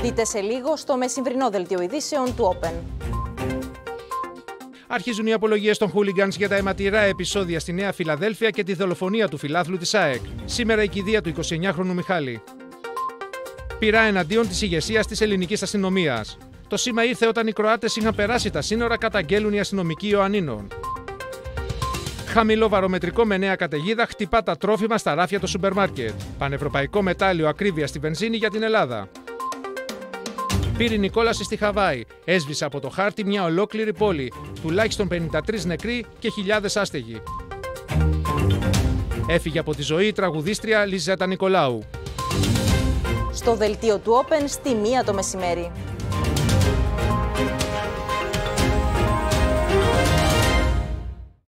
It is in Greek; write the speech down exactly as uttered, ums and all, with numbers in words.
Δείτε σε λίγο στο μεσημβρινό δελτίο ειδήσεων του Open. Αρχίζουν οι απολογίες των χούλιγκανς για τα αιματηρά επεισόδια στη Νέα Φιλαδέλφια και τη δολοφονία του φιλάθλου της ΑΕΚ. Σήμερα η κηδεία του εικοσιεννιάχρονου Μιχάλη. Πειρά εναντίον της ηγεσίας της ελληνικής αστυνομίας. Το σήμα ήρθε όταν οι Κροάτες είχαν περάσει τα σύνορα, καταγγέλουν οι αστυνομικοί Ιωαννίνων. Χαμηλό βαρομετρικό με νέα καταιγίδα χτυπά τα τρόφιμα στα ράφια του σούπερ μάρκετ. Πανευρωπαϊκό μετάλλιο ακρίβεια στη βενζίνη για την Ελλάδα. Πύρινη κόλαση στη Χαβάη. Έσβησε από το χάρτη μια ολόκληρη πόλη. Τουλάχιστον πενήντα τρεις νεκροί και χιλιάδες άστεγοι. Έφυγε από τη ζωή η τραγουδίστρια Λιζέτα Νικολάου. Στο δελτίο του Open στη μία το μεσημέρι.